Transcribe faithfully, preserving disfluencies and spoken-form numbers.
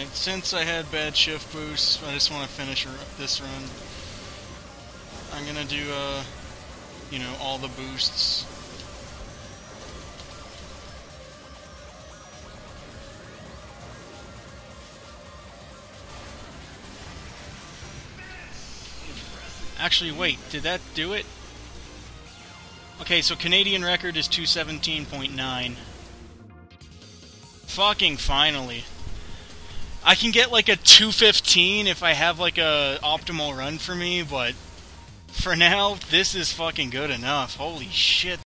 Alright, since I had bad shift boosts, I just want to finish this run. I'm gonna do, uh, you know, all the boosts. Actually, wait, did that do it? Okay, so Canadian record is two seventeen point nine. Fucking finally. I can get like a two fifteen if I have like a optimal run for me, but for now, this is fucking good enough. Holy shit.